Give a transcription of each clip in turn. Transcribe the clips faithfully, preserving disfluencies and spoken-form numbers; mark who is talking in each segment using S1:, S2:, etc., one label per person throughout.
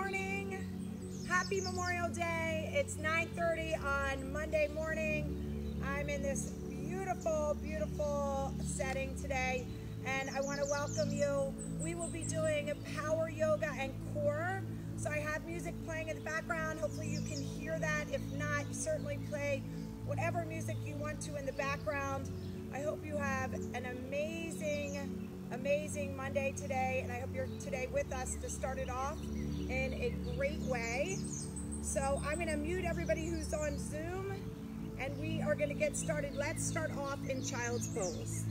S1: morning. Happy Memorial Day. It's nine thirty on Monday morning. I'm in this beautiful, beautiful setting today, and I want to welcome you. We will be doing power yoga and core. So I have music playing in the background. Hopefully you can hear that. If not, certainly play whatever music you want to in the background. I hope you have an amazing, amazing Monday today, and I hope you're today with us to start it off in a great way. So I'm going to mute everybody who's on Zoom, and we are going to get started. Let's start off in child's pose.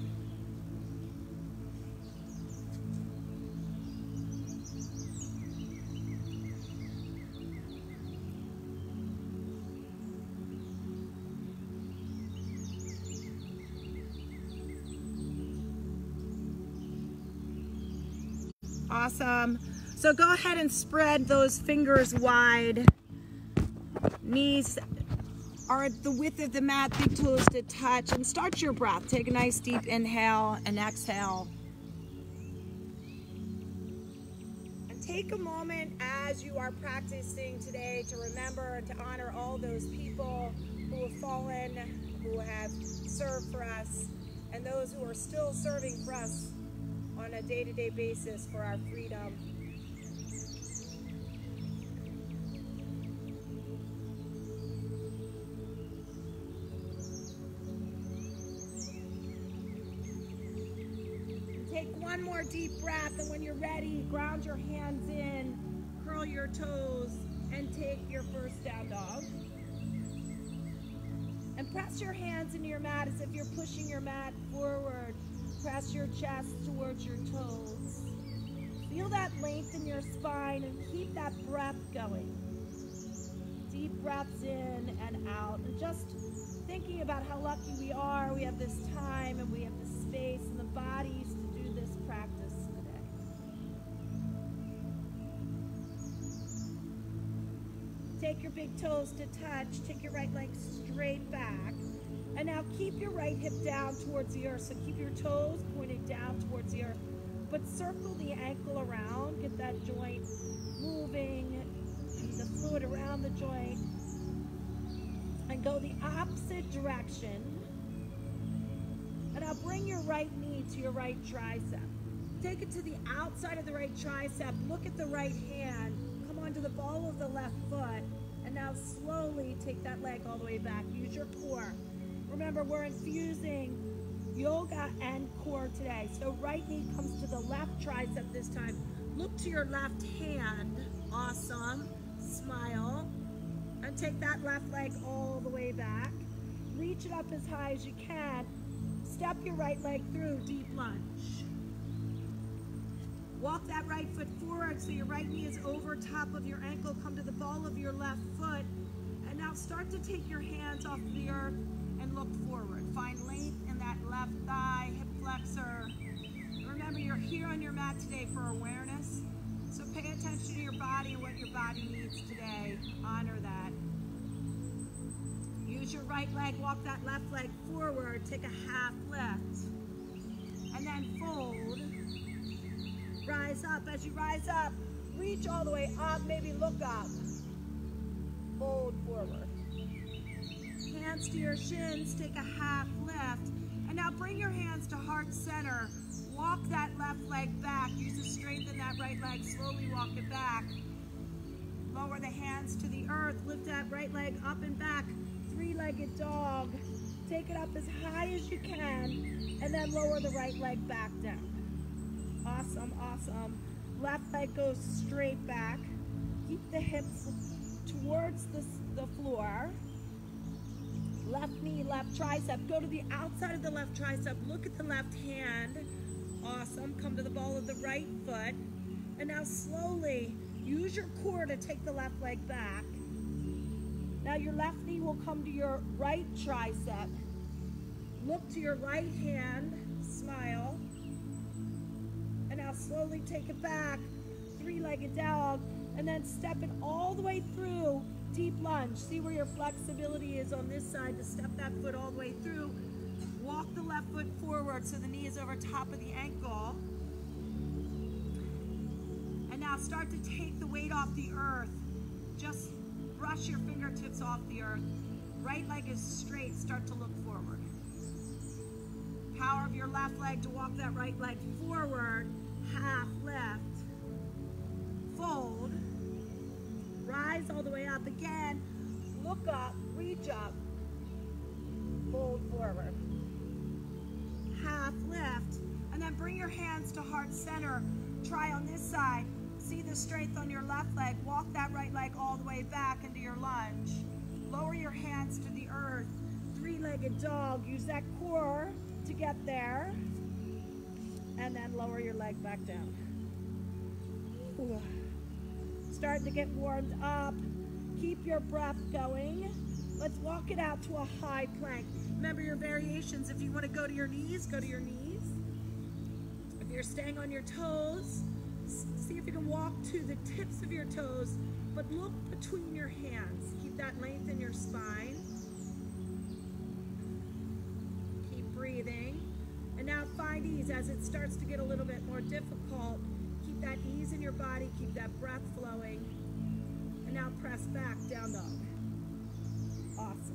S1: Awesome. So go ahead and spread those fingers wide. Knees are at the width of the mat, big toes to touch, and start your breath. Take a nice deep inhale and exhale. And take a moment as you are practicing today to remember and to honor all those people who have fallen, who have served for us, and those who are still serving for us on a day-to-day basis for our freedom. Take one more deep breath, and when you're ready, ground your hands in, curl your toes, and take your first down dog. And press your hands into your mat as if you're pushing your mat forward. Press your chest towards your toes. Feel that length in your spine and keep that breath going. Deep breaths in and out. And just thinking about how lucky we are. We have this time and we have the space and the bodies to do this practice today. Take your big toes to touch. Take your right leg straight back. And now keep your right hip down towards the earth. So keep your toes pointed down towards the earth. But circle the ankle around. Get that joint moving. The fluid around the joint. And go the opposite direction. And now bring your right knee to your right tricep. Take it to the outside of the right tricep. Look at the right hand. Come onto the ball of the left foot. And now slowly take that leg all the way back. Use your core. Remember, we're infusing yoga and core today. So right knee comes to the left tricep this time. Look to your left hand. Awesome. Smile. And take that left leg all the way back. Reach it up as high as you can. Step your right leg through, deep lunge. Walk that right foot forward so your right knee is over top of your ankle. Come to the ball of your left foot. And now start to take your hands off the earth and look forward. Find length in that left thigh, hip flexor. Remember, you're here on your mat today for awareness. So pay attention to your body and what your body needs today. Honor that. Use your right leg, walk that left leg forward, take a half lift. And then fold. Rise up. As you rise up, reach all the way up, maybe look up. Fold forward. Hands to your shins, take a half lift. And now bring your hands to heart center. Walk that left leg back. Use the strength in that right leg. Slowly walk it back. Lower the hands to the earth. Lift that right leg up and back. Three-legged dog. Take it up as high as you can. And then lower the right leg back down. Awesome, awesome. Left leg goes straight back. Keep the hips towards the, the floor. Left knee, left tricep. Go to the outside of the left tricep. Look at the left hand. Awesome. Come to the ball of the right foot. And now slowly use your core to take the left leg back. Now your left knee will come to your right tricep. Look to your right hand. Smile. And now slowly take it back. Three-legged dog. And then step it all the way through. Deep lunge. See where your flexibility is on this side to step that foot all the way through. Walk the left foot forward so the knee is over top of the ankle. And now now start to take the weight off the earth. Just brush your fingertips off the earth. Right leg is straight, start to look forward. Power of your left leg to walk that right leg forward. Half lift. Fold. Rise all the way up again. Look up, reach up. Fold forward. Half lift. And then bring your hands to heart center. Try on this side. See the strength on your left leg. Walk that right leg all the way back into your lunge. Lower your hands to the earth. Three-legged dog. Use that core to get there. And then lower your leg back down. Ooh. Starting to get warmed up. Keep your breath going. Let's walk it out to a high plank. Remember your variations. If you want to go to your knees, go to your knees. If you're staying on your toes, see if you can walk to the tips of your toes, but look between your hands. Keep that length in your spine. Keep breathing. And now find ease as it starts to get a little bit more difficult. Keep that ease in your body, keep that breath flowing. And now press back, down dog. Awesome.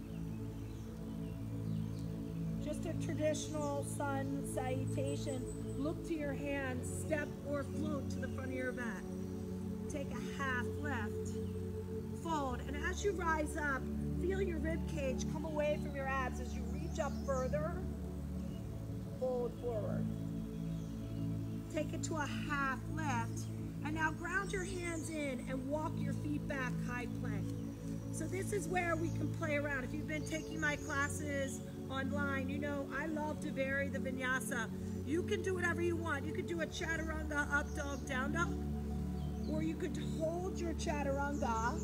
S1: Just a traditional sun salutation. Look to your hands, step or float to the front of your mat. Take a half lift, fold, and as you rise up, feel your rib cage come away from your abs as you reach up further. Fold forward. Take it to a half lift, and now ground your hands in and walk your feet back, high plank. So this is where we can play around. If you've been taking my classes online, you know I love to vary the vinyasa. You can do whatever you want. You could do a chaturanga, up dog, down dog, or you could hold your chaturanga,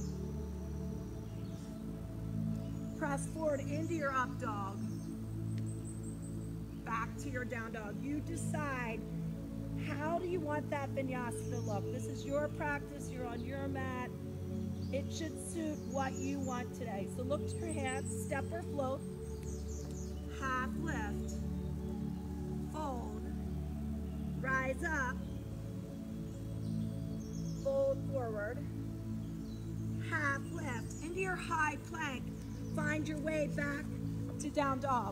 S1: press forward into your up dog, back to your down dog. You decide, how do you want that vinyasa to look? This is your practice, you're on your mat. It should suit what you want today. So look to your hands, step or float, half lift, fold, rise up, fold forward, half lift, into your high plank, find your way back to down dog.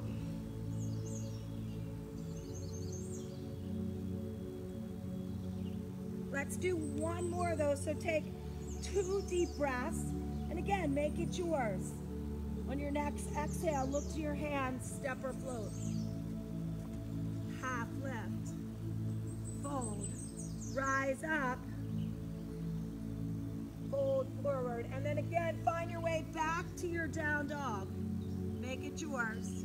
S1: Let's do one more of those. So take two deep breaths, and again, make it yours. On your next exhale, look to your hands, step or float. Half lift, fold, rise up, fold forward, and then again, find your way back to your down dog. Make it yours.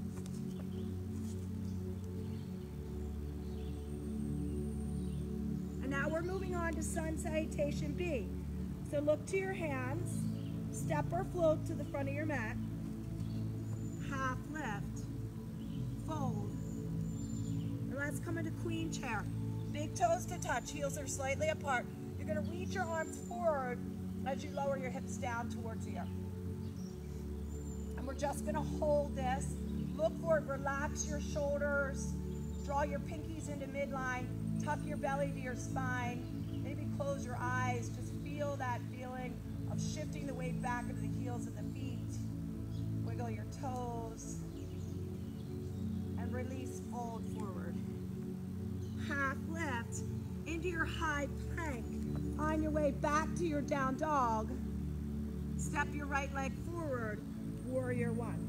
S1: And now we're moving on to sun salutation B. So look to your hands, step or float to the front of your mat, half lift, fold, and let's come into queen chair. Big toes to touch, heels are slightly apart. You're gonna reach your arms forward as you lower your hips down towards the earth. And we're just gonna hold this. Look forward, relax your shoulders, draw your pinkies into midline, tuck your belly to your spine, maybe close your eyes, just feel that feeling of shifting the weight back into the heels of the feet. Wiggle your toes and release, fold forward. Half lift into your high plank. On your way back to your down dog, step your right leg forward, warrior one.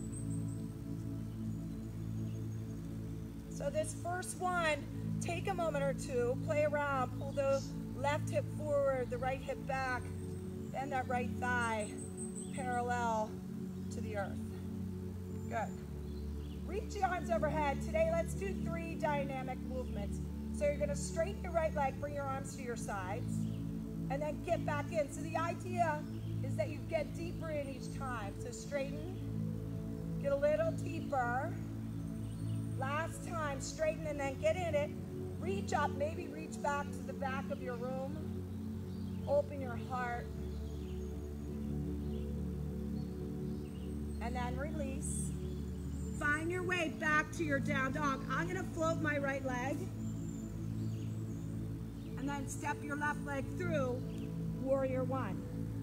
S1: So this first one, take a moment or two, play around, pull the left hip forward, the right hip back, bend that right thigh parallel to the earth. Good. Reach the arms overhead. Today, let's do three dynamic movements. So you're gonna straighten your right leg, bring your arms to your sides, and then get back in. So the idea is that you get deeper in each time. So straighten, get a little deeper. Last time, straighten and then get in it. Reach up, maybe reach back to the back of your room. Open your heart. And then release. Find your way back to your down dog. I'm gonna float my right leg. And then then step your left leg through, warrior one.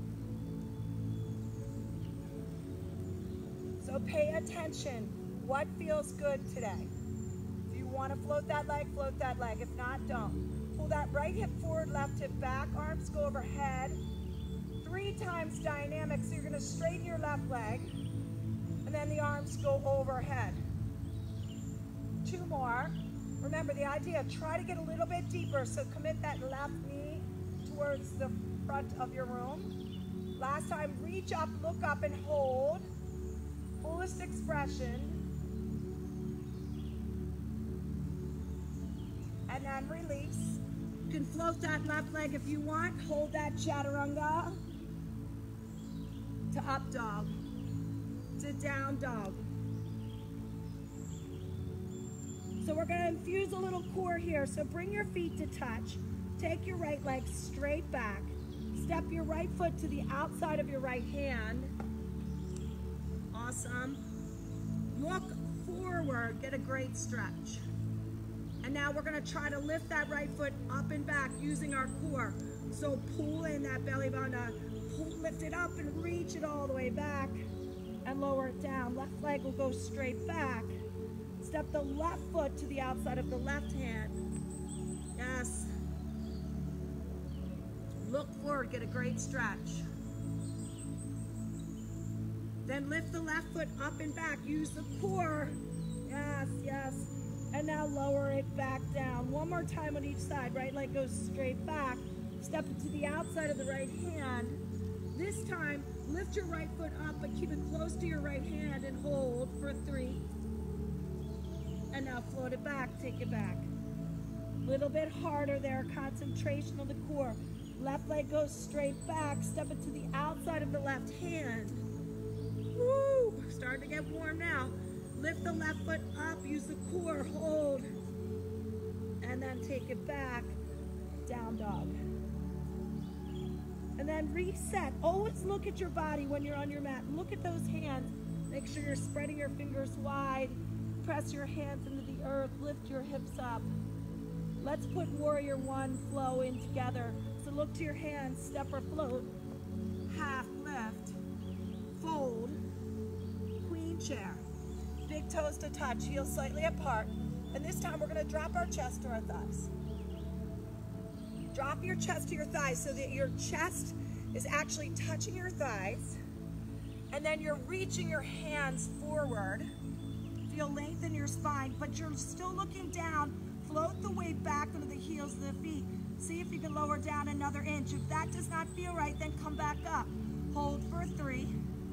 S1: So pay attention. What feels good today? If you want to float that leg, float that leg. If not, don't. Pull that right hip forward, left hip back, arms go overhead. Three times dynamic, so you're going to straighten your left leg, and then the arms go overhead. Two more. Remember the idea, try to get a little bit deeper, so commit that left knee towards the front of your room. Last time, reach up, look up, and hold. Fullest expression. And then release. You can float that left leg if you want. Hold that chaturanga to up dog, to down dog. So we're going to infuse a little core here. So bring your feet to touch. Take your right leg straight back. Step your right foot to the outside of your right hand. Awesome. Look forward. Get a great stretch. And now we're going to try to lift that right foot up and back using our core. So pull in that belly button, pull, lift it up and reach it all the way back and lower it down. Left leg will go straight back. Step the left foot to the outside of the left hand. Yes. Look forward, get a great stretch. Then lift the left foot up and back. Use the core. Yes, yes. And now lower it back down. One more time on each side. Right leg goes straight back. Step it to the outside of the right hand. This time, lift your right foot up, but keep it close to your right hand and hold for three. And now float it back, take it back. A little bit harder there, concentration on the core. Left leg goes straight back, step it to the outside of the left hand. Woo! Starting to get warm now. Lift the left foot up, use the core, hold. And then take it back, down dog. And then reset. Always look at your body when you're on your mat. Look at those hands. Make sure you're spreading your fingers wide. Press your hands into the earth. Lift your hips up. Let's put warrior one flow in together. So look to your hands. Step or float. Half lift. Fold. Queen chair. Big toes to touch. Heels slightly apart. And this time we're going to drop our chest to our thighs. Drop your chest to your thighs so that your chest is actually touching your thighs. And then you're reaching your hands forward. Feel length in your spine, but you're still looking down. Float the weight back into the heels of the feet. See if you can lower down another inch. If that does not feel right, then come back up. Hold for three.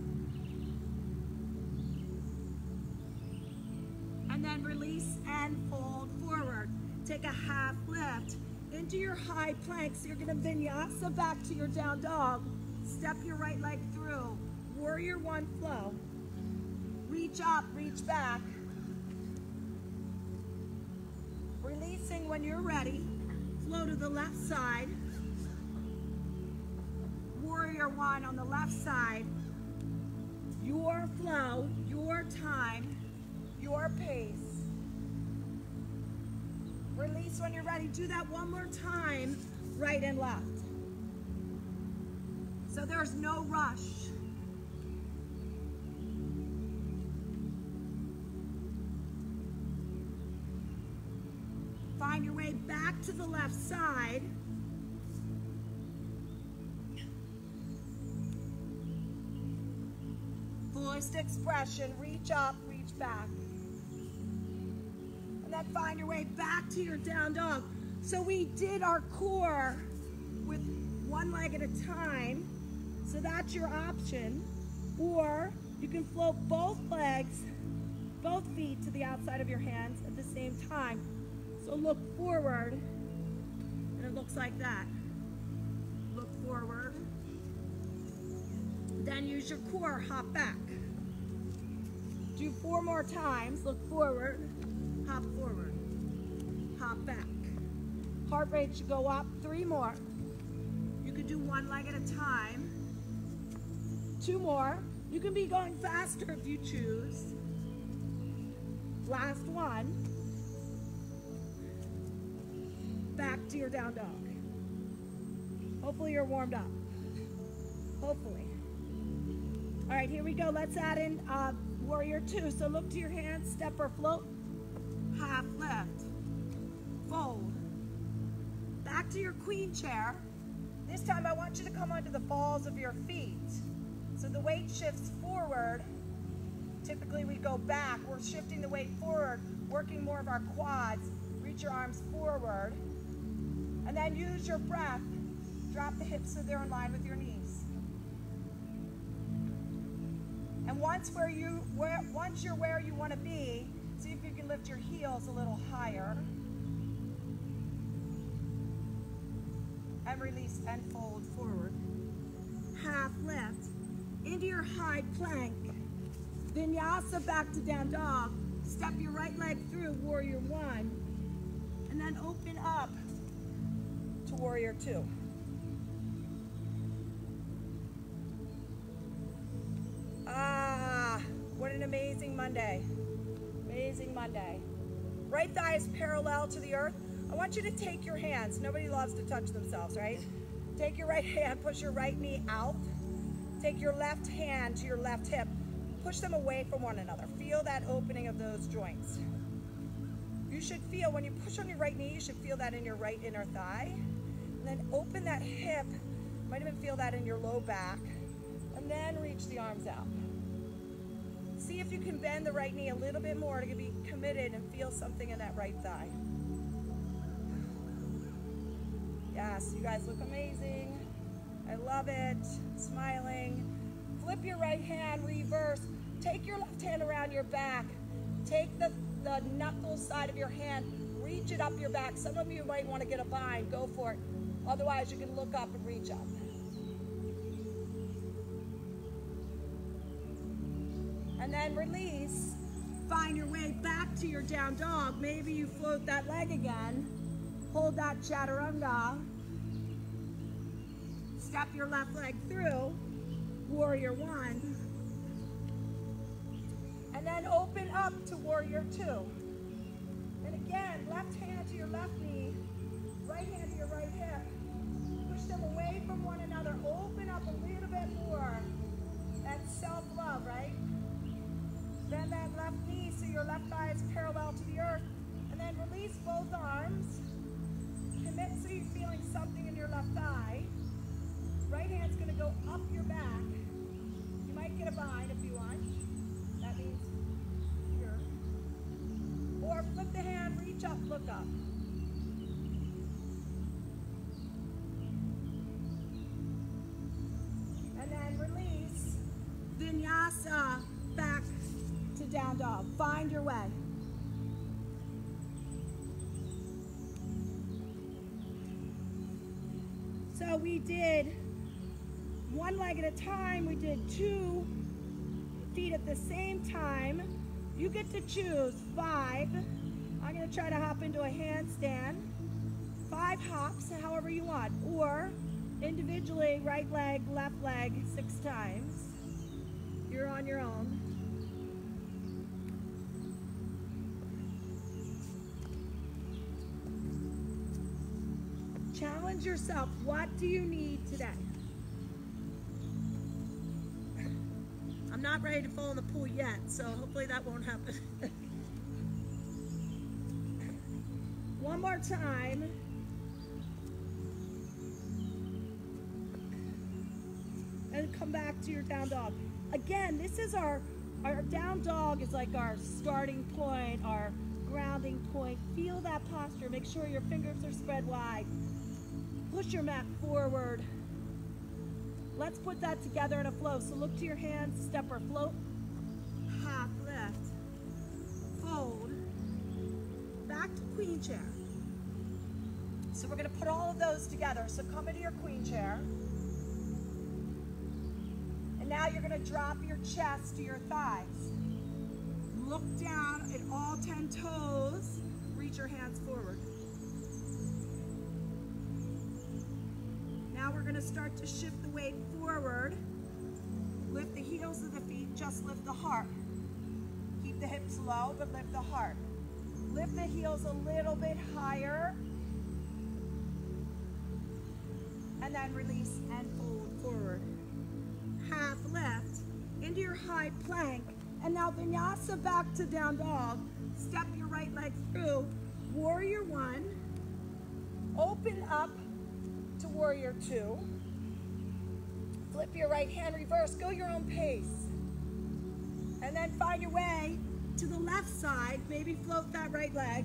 S1: And then release and fold forward. Take a half lift into your high plank. So you're going to vinyasa back to your down dog. Step your right leg through. Warrior one flow. Reach up, reach back. Releasing when you're ready. Flow to the left side. Warrior one on the left side. Your flow, your time, your pace. Release when you're ready. Do that one more time, right and left. So there's no rush. Find your way back to the left side. Fullest expression. Reach up, reach back. And then find your way back to your down dog. So we did our core with one leg at a time. So that's your option. Or you can float both legs, both feet to the outside of your hands at the same time. So look forward, and it looks like that. Look forward. Then use your core, hop back. Do four more times. Look forward, hop forward, hop back. Heart rate should go up. Three more. You can do one leg at a time. Two more. You can be going faster if you choose. Last one. Back to your down dog. Hopefully you're warmed up. Hopefully. All right, here we go. Let's add in uh, warrior two. So look to your hands, step or float. Half lift. Fold. Back to your queen chair. This time I want you to come onto the balls of your feet. So the weight shifts forward. Typically we go back. We're shifting the weight forward, working more of our quads. Reach your arms forward. And then use your breath. Drop the hips so they're in line with your knees. And once where you where once you're where you want to be, see if you can lift your heels a little higher. And release and fold forward. Half lift into your high plank. Vinyasa back to down dog. Step your right leg through warrior one. And then open up to warrior two. Ah, what an amazing Monday. Amazing Monday. Right thigh is parallel to the earth. I want you to take your hands. Nobody loves to touch themselves, right? Take your right hand, push your right knee out. Take your left hand to your left hip. Push them away from one another. Feel that opening of those joints. You should feel, when you push on your right knee, you should feel that in your right inner thigh. And then open that hip. You might even feel that in your low back. And then reach the arms out. See if you can bend the right knee a little bit more to be committed and feel something in that right thigh. Yes, you guys look amazing. I love it. Smiling. Flip your right hand, reverse. Take your left hand around your back. Take the, the knuckle side of your hand, reach it up your back. Some of you might want to get a bind. Go for it. Otherwise, you can look up and reach up. And then release. Find your way back to your down dog. Maybe you float that leg again. Hold that chaturanga. Step your left leg through. Warrior one. And then open up to warrior two. And again, left hand to your left knee. Right hand to your right hip. Push them away from one another. Open up a little bit more. That's self-love, right? Bend that left knee so your left thigh is parallel to the earth. And then release both arms. Commit so you're feeling something in your left thigh. Right hand's going to go up your back. You might get a bind if you want. That means here. Or flip the hand, reach up, look up. And then release. Vinyasa back to down dog. Find your way. So we did one leg at a time. We did two feet at the same time. You get to choose five. I'm going to try to hop into a handstand. Five hops, however you want. Or individually, right leg, left leg, six times. You're on your own. Challenge yourself. What do you need today? I'm not ready to fall in the pool yet, so hopefully that won't happen. One more time. And come back to your down dog. Again, this is our, our down dog is like our starting point, our grounding point. Feel that posture. Make sure your fingers are spread wide. Push your mat forward. Let's put that together in a flow. So look to your hands, step or float. Half lift. Fold. Back to queen chair. So we're going to put all of those together. So come into your queen chair. And now you're going to drop your chest to your thighs. Look down at all ten toes. Reach your hands forward. Now we're going to start to shift the weight forward. Lift the heels of the feet, just lift the heart. Keep the hips low, but lift the heart. Lift the heels a little bit higher. And then release and fold forward. Half lift into your high plank. And now vinyasa back to down dog. Step your right leg through. Warrior one. Open up to warrior two. Flip your right hand, reverse, go your own pace. And then find your way to the left side. Maybe float that right leg.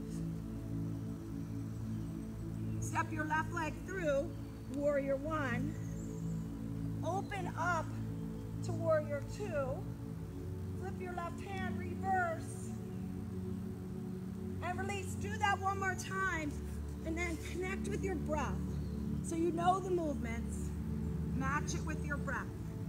S1: Step your left leg through, warrior one. Open up to warrior two. Flip your left hand, reverse. And release. Do that one more time. And then connect with your breath. So you know the movements. Match it with your breath.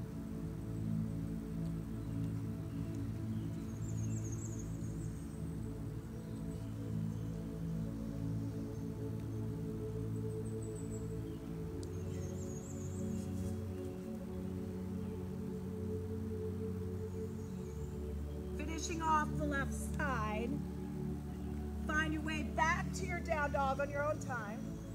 S1: Finishing off the left side. Find your way back to your down dog on your own time.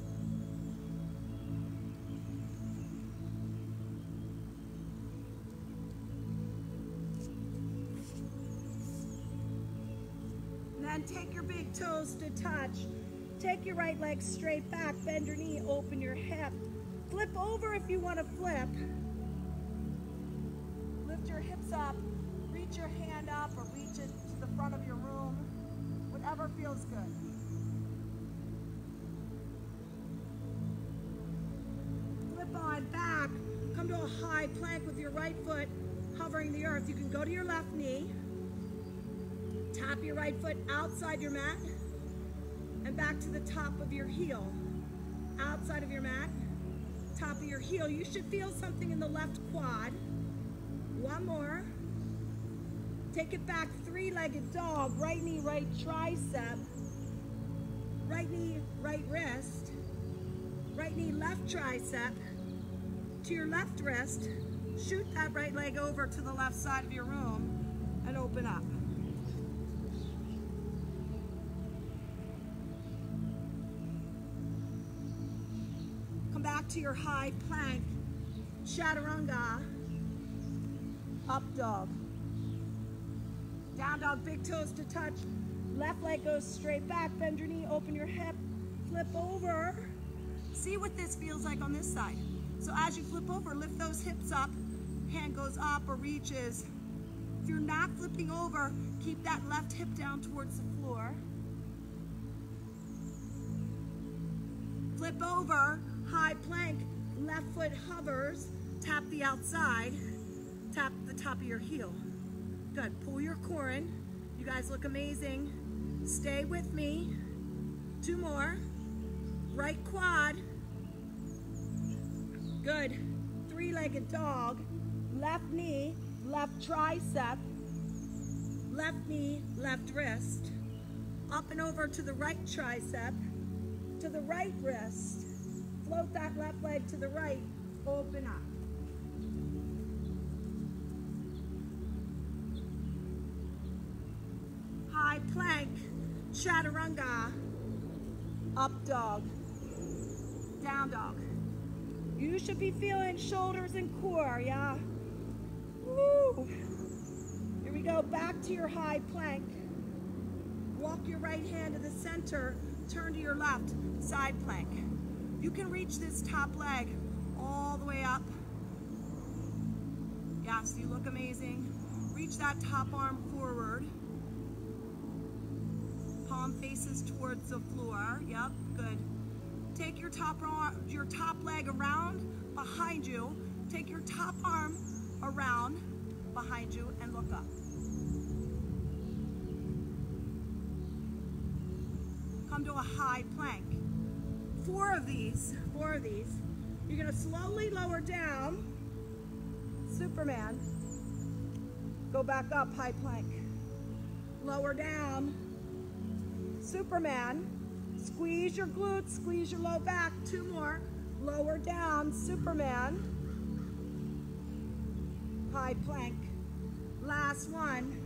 S1: And then take your big toes to touch. Take your right leg straight back, bend your knee, open your hip. Flip over if you want to flip. Lift your hips up, reach your hand up or reach it to the front of your room. Whatever feels good. Flip on back, come to a high plank with your right foot hovering the earth. You can go to your left knee, tap your right foot outside your mat, and back to the top of your heel. Outside of your mat, top of your heel. You should feel something in the left quad. One more. Take it back, three-legged dog, right knee, right tricep, right knee, right wrist, right knee, left tricep, to your left wrist, shoot that right leg over to the left side of your room, and open up. Come back to your high plank, chaturanga, up dog. Down dog, big toes to touch. Left leg goes straight back, bend your knee, open your hip, flip over. See what this feels like on this side. So as you flip over, lift those hips up, hand goes up or reaches. If you're not flipping over, keep that left hip down towards the floor. Flip over, high plank, left foot hovers, tap the outside, tap the top of your heel. Good, pull your core in. You guys look amazing. Stay with me. Two more. Right quad. Good. Three-legged dog. Left knee, left tricep. Left knee, left wrist. Up and over to the right tricep. To the right wrist. Float that left leg to the right. Open up. High plank, chaturanga, up dog, down dog. You should be feeling shoulders and core, yeah? Woo! Here we go, back to your high plank. Walk your right hand to the center, turn to your left, side plank. You can reach this top leg all the way up. Yes, you look amazing. Reach that top arm forward. Palm faces towards the floor. Yep, good. Take your top arm, your top leg around behind you. Take your top arm around behind you and look up. Come to a high plank. Four of these, four of these. You're gonna slowly lower down. Superman. Go back up, high plank. Lower down. Superman, squeeze your glutes, squeeze your low back, two more, lower down, Superman, high plank, last one,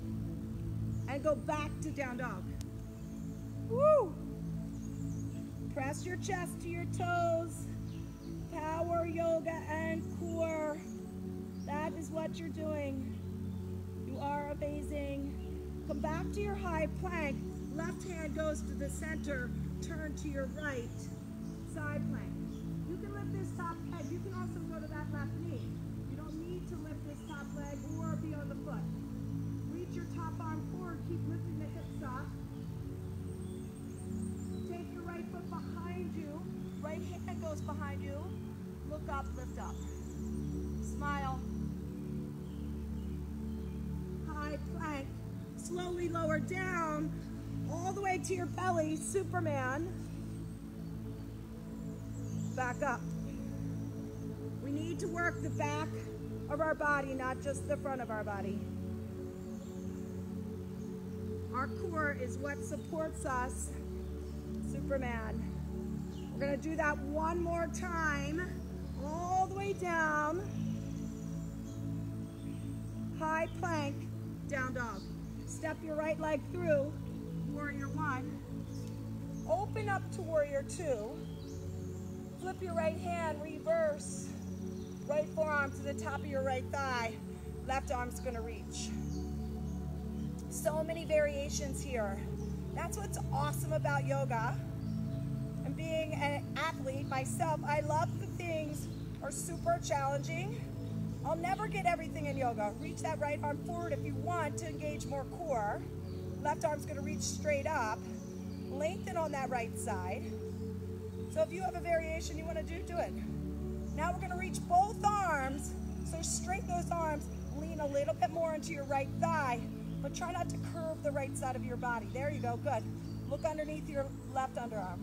S1: and go back to down dog. Woo! Press your chest to your toes. Power yoga and core. That is what you're doing. You are amazing. Come back to your high plank. Left hand goes to the center. Turn to your right. Side plank. You can lift this top leg. You can also go to that left knee. You don't need to lift this top leg or be on the foot. Reach your top arm forward. Keep lifting the hips up. Take your right foot behind you. Right hand goes behind you. Look up, lift up. Smile. High plank. Slowly lower down all the way to your belly. Superman. Back up. We need to work the back of our body, not just the front of our body. Our core is what supports us. Superman. We're going to do that one more time. All the way down. High plank, down dog. Step your right leg through, warrior one. Open up to warrior two. Flip your right hand, reverse. Right forearm to the top of your right thigh. Left arm's gonna reach. So many variations here. That's what's awesome about yoga. And being an athlete myself, I love the things are super challenging. I'll never get everything in yoga. Reach that right arm forward if you want to engage more core. Left arm's gonna reach straight up. Lengthen on that right side. So if you have a variation you wanna do, do it. Now we're gonna reach both arms. So straighten those arms. Lean a little bit more into your right thigh, but try not to curve the right side of your body. There you go, good. Look underneath your left underarm.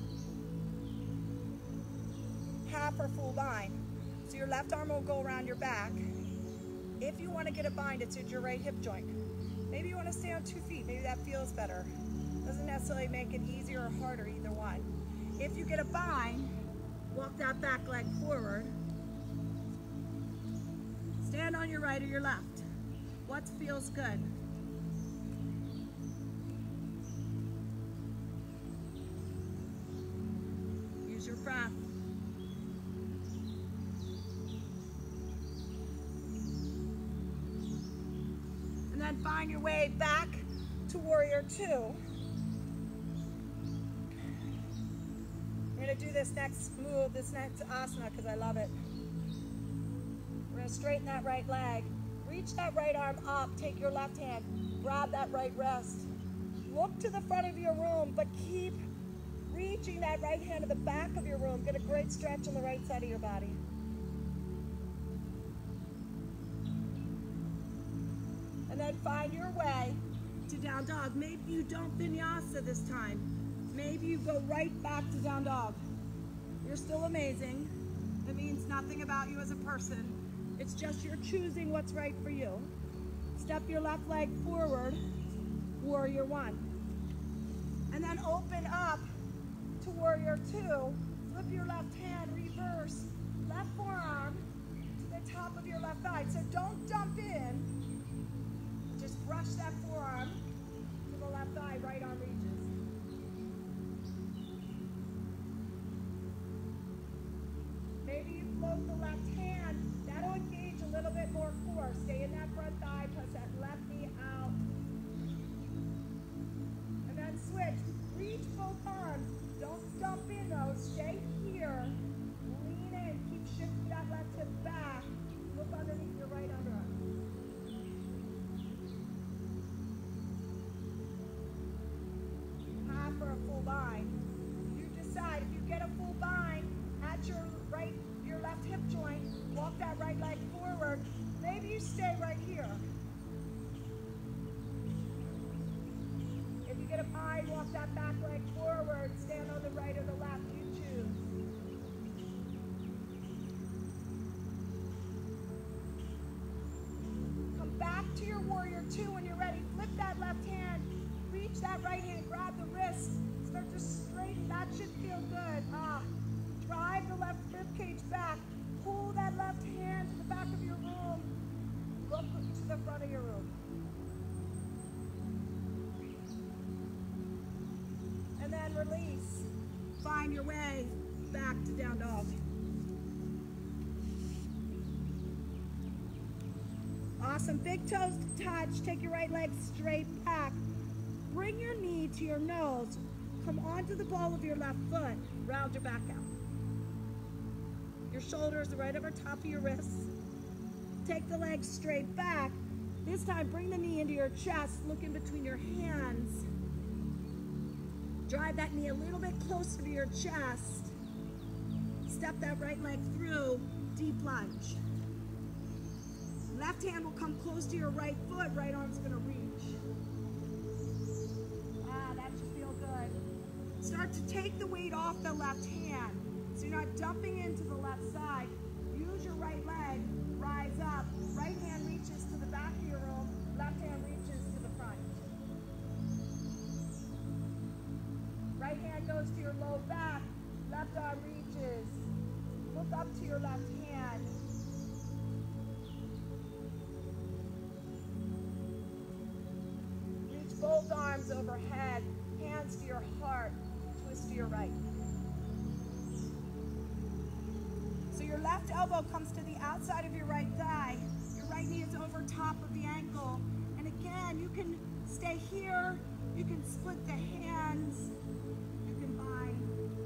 S1: Half or full bind. So your left arm will go around your back. If you want to get a bind, it's at your right hip joint. Maybe you want to stay on two feet. Maybe that feels better. Doesn't necessarily make it easier or harder, either one. If you get a bind, walk that back leg forward. Stand on your right or your left. What feels good? Use your breath. And then find your way back to warrior two. We're gonna do this next move, this next asana, because I love it. We're gonna straighten that right leg. Reach that right arm up, take your left hand, grab that right wrist. Look to the front of your room, but keep reaching that right hand to the back of your room. Get a great stretch on the right side of your body. And then find your way to down dog. Maybe you don't vinyasa this time. Maybe you go right back to down dog. You're still amazing. It means nothing about you as a person. It's just you're choosing what's right for you. Step your left leg forward, warrior one. And then open up to warrior two. Flip your left hand, reverse. Left forearm to the top of your left thigh. So don't dump in. Just brush that forearm to the left thigh, right arm reaches. Maybe you float the left hand. That'll engage a little bit more core. Stay in that front thigh, press that left knee out. And then switch. Reach both arms. Don't dump in though. Stay here. Lean in. Keep shifting that left hip back. Look underneath your right underarm. Half or a full bind. You decide. If you get a full bind at your right, your left hip joint, walk that right leg forward. Maybe you stay right here. If you get a bind, walk that back leg forward. Stand on the right or the left. You choose. Come back to your warrior two when you're ready. Flip that left hand. Reach that right hand. Grab the wrist. Start to straighten. That should feel good. Ah. Drive the left rib cage back. Pull that left hand to the back of your room. Look to the front of your room. And then release. Find back to down dog. Awesome. Big toes to touch. Take your right leg straight back. Bring your knee to your nose. Come onto the ball of your left foot. Round your back out. Your shoulders are right over top of your wrists. Take the leg straight back. This time, bring the knee into your chest. Look in between your hands. Drive that knee a little bit closer to your chest. Step that right leg through. Deep lunge. Left hand will come close to your right foot. Right arm's going to reach. Ah, that should feel good. Start to take the weight off the left hand. So you're not dumping into the left side. Use your right leg. Rise up. Right hand reaches to the back of your room. Left hand reaches to the front. Right hand goes to your low back. Left arm reaches. Look up to your left hand. Reach both arms overhead. Hands to your heart. Twist to your right. So your left elbow comes to the outside of your right thigh. Your right knee is over top of the ankle. And again, you can stay here. You can split the hands. You can bind.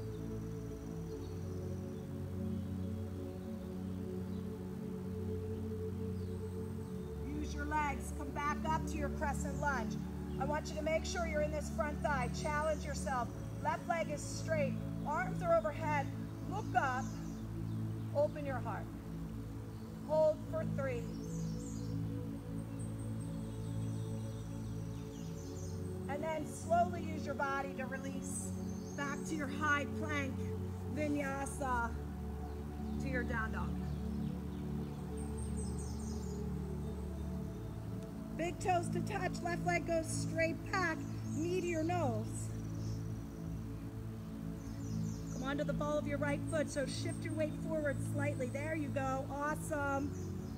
S1: Use your legs. Come back up to your crescent lunge. I want you to make sure you're in this front thigh. Challenge yourself. Left leg is straight. Arms are overhead. Look up. Open your heart. Hold for three. And then slowly use your body to release back to your high plank vinyasa to your down dog. Big toes to touch. Left leg goes straight back. Knee to your nose. Onto the ball of your right foot, so shift your weight forward slightly. There you go. Awesome.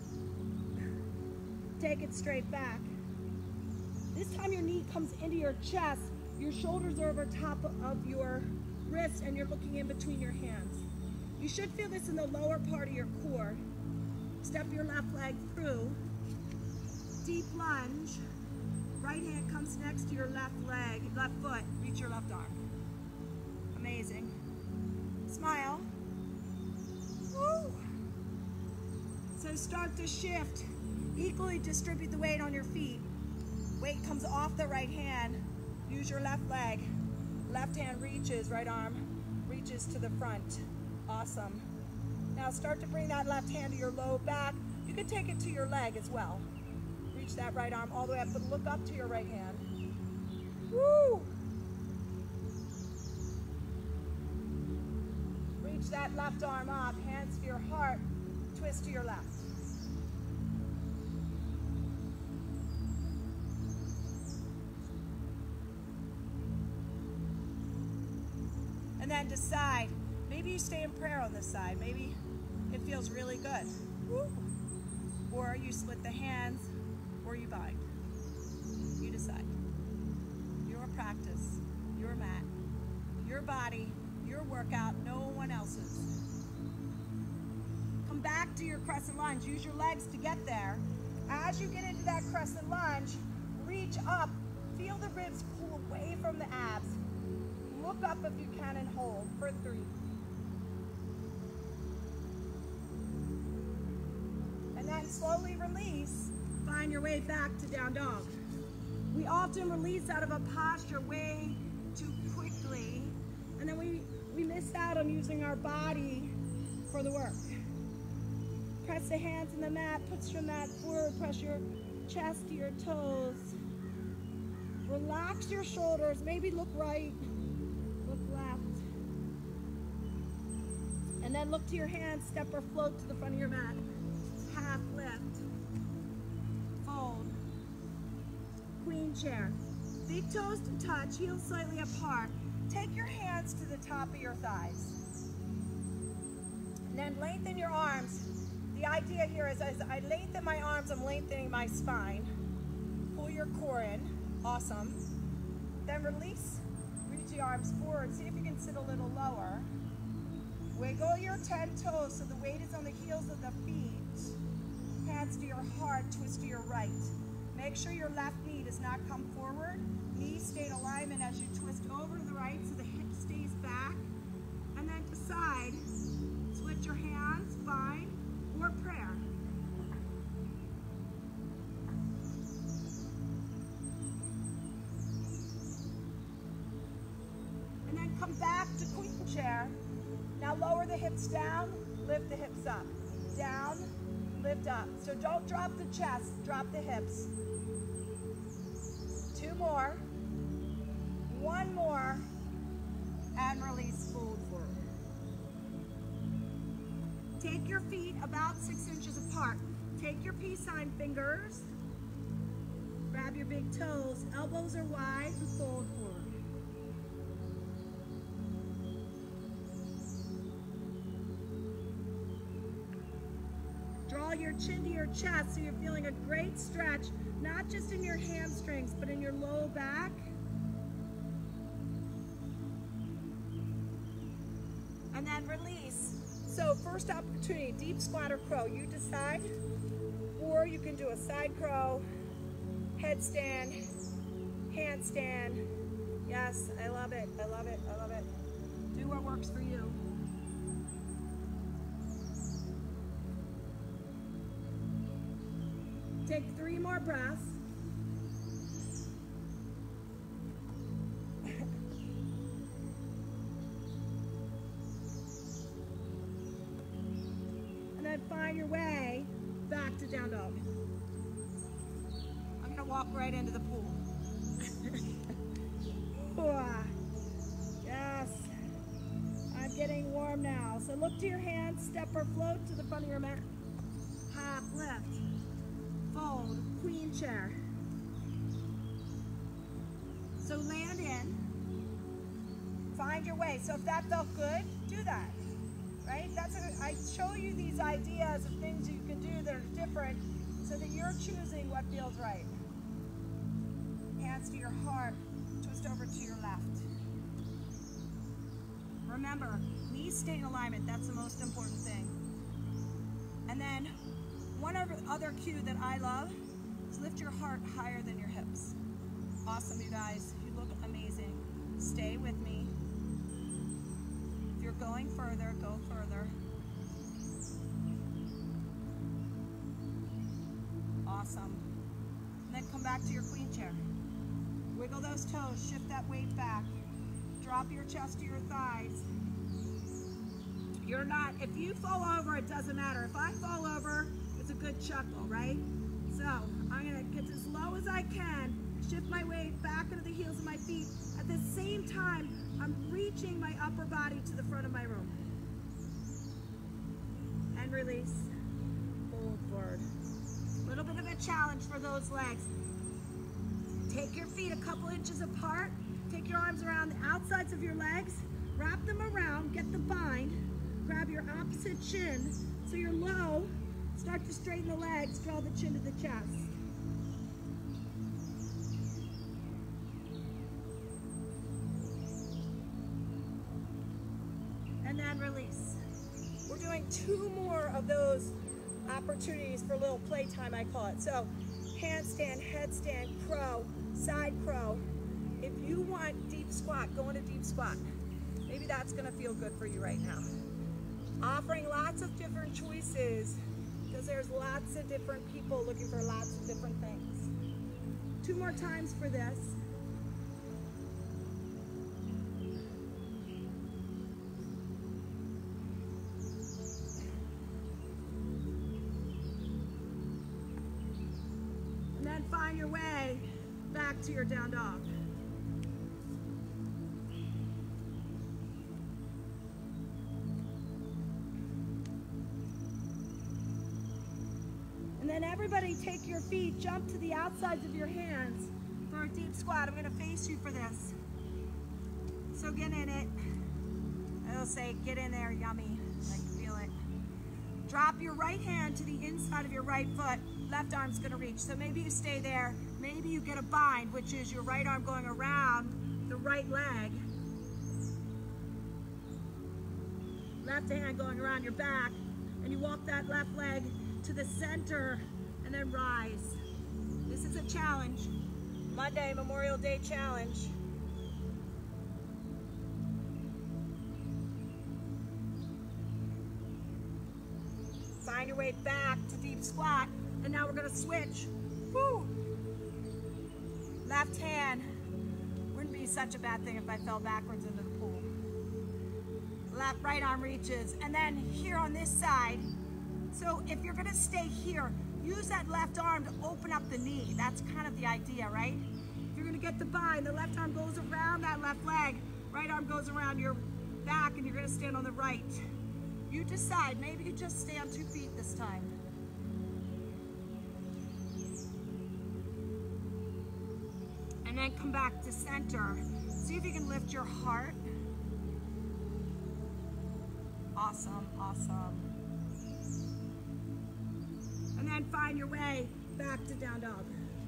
S1: Take it straight back. This time your knee comes into your chest. Your shoulders are over top of your wrists and you're looking in between your hands. You should feel this in the lower part of your core. Step your left leg through. Deep lunge. Right hand comes next to your left leg, left foot. Reach your left arm. Amazing. Smile. Woo. So start to shift. Equally distribute the weight on your feet. Weight comes off the right hand. Use your left leg. Left hand reaches, right arm reaches to the front. Awesome. Now start to bring that left hand to your low back. You can take it to your leg as well. Reach that right arm all the way up, but look up to your right hand. Woo! That left arm up, hands to your heart, twist to your left. And then decide, maybe you stay in prayer on this side, maybe it feels really good. Woo. Or you split the hands, or you bind. You decide. Your practice, your mat, your body, your workout, no one else's. Come back to your crescent lunge. Use your legs to get there. As you get into that crescent lunge, reach up. Feel the ribs pull away from the abs. Look up if you can and hold for three. And then slowly release. Find your way back to down dog. We often release out of a posture way too quickly, and then we We miss out on using our body for the work. Press the hands in the mat, push your mat forward, press your chest to your toes. Relax your shoulders, maybe look right, look left. And then look to your hands, step or float to the front of your mat. Half lift, fold, queen chair. Big toes to touch, heels slightly apart. Take your hands to the top of your thighs. And then lengthen your arms. The idea here is as I lengthen my arms, I'm lengthening my spine. Pull your core in. Awesome. Then release. Reach the arms forward. See if you can sit a little lower. Wiggle your ten toes so the weight is on the heels of the feet. Hands to your heart, twist to your right. Make sure your left knee does not come forward. Knees stay in alignment as you twist over to the right so the hip stays back. And then decide, switch your hands, bind, or prayer. And then come back to queen chair. Now lower the hips down, lift the hips up. Down, lift up. So don't drop the chest, drop the hips. Two more. One more. And release, fold forward. Take your feet about six inches apart. Take your peace sign fingers. Grab your big toes. Elbows are wide and fold forward. Draw your chin to your chest so you're feeling a great stretch, not just in your hamstrings, but in your low back. And then release. So first opportunity, deep squat or crow. You decide. Or you can do a side crow, headstand, handstand. Yes, I love it, I love it, I love it. Do what works for you. Take three more breaths. And then find your way back to down dog. I'm gonna walk right into the pool. Yes, I'm getting warm now. So look to your hands, step or float to the front of your mat. Half lift. Fold, queen chair. So land in, find your way. So if that felt good, do that, right? That's a, I show you these ideas of things you can do that are different so that you're choosing what feels right. Hands to your heart, twist over to your left. Remember, knees stay in alignment. That's the most important thing. And then one other cue that I love is lift your heart higher than your hips. Awesome, you guys. You look amazing. Stay with me. If you're going further, go further. Awesome. And then come back to your queen chair. Wiggle those toes, shift that weight back. Drop your chest to your thighs. You're not, if you fall over, it doesn't matter. If I fall over, it's a good chuckle, right? So I'm gonna get as low as I can, shift my weight back into the heels of my feet. At the same time, I'm reaching my upper body to the front of my room. And release, fold forward. A little bit of a challenge for those legs. Take your feet a couple inches apart, take your arms around the outsides of your legs, wrap them around, get the bind, grab your opposite shin so you're low. Start to straighten the legs, draw the chin to the chest. And then release. We're doing two more of those opportunities for a little playtime, I call it. So handstand, headstand, crow, side crow. If you want deep squat, go into deep squat. Maybe that's gonna feel good for you right now. Offering lots of different choices because there's lots of different people looking for lots of different things. Two more times for this. And then find your way back to your down dog. And then everybody take your feet, jump to the outsides of your hands for a deep squat. I'm gonna face you for this. So get in it. It'll say, get in there, yummy. I can feel it. Drop your right hand to the inside of your right foot. Left arm's gonna reach. So maybe you stay there. Maybe you get a bind, which is your right arm going around the right leg. left hand going around your back, and you walk that left leg to the center and then rise. This is a challenge, Monday, Memorial Day challenge. Find your way back to deep squat, and now we're gonna switch. Woo! Left hand. Wouldn't be such a bad thing if I fell backwards into the pool. Left, right arm reaches, and then here on this side. So if you're gonna stay here, use that left arm to open up the knee. That's kind of the idea, right? If you're gonna get the bind, the left arm goes around that left leg, right arm goes around your back, and you're gonna stand on the right. You decide, maybe you just stay on two feet this time. And then come back to center. See if you can lift your heart. Awesome, awesome. And then find your way back to down dog.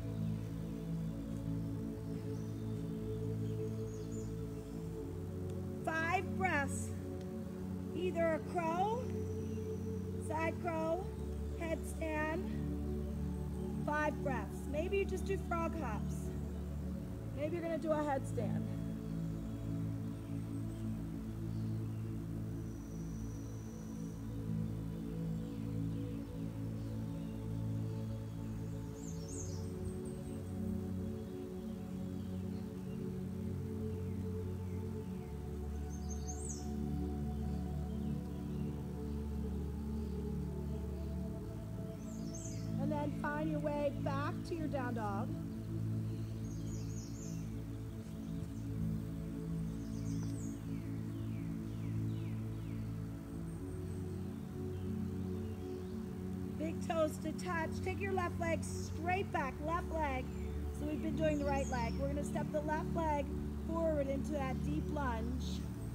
S1: Five breaths. Either a crow, side crow, headstand, five breaths. Maybe you just do frog hops. Maybe you're gonna do a headstand. And find your way back to your down dog. Big toes to touch. Take your left leg straight back, left leg. So we've been doing the right leg. We're gonna step the left leg forward into that deep lunge.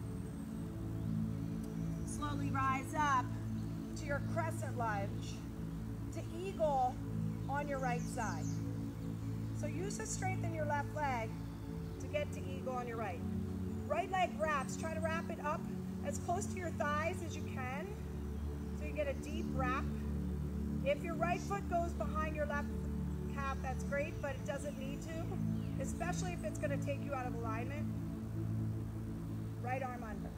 S1: Slowly rise up to your crescent lunge. To eagle on your right side. So use the strength in your left leg to get to eagle on your right. Right leg wraps. Try to wrap it up as close to your thighs as you can so you get a deep wrap. If your right foot goes behind your left calf, that's great, but it doesn't need to, especially if it's going to take you out of alignment. Right arm under.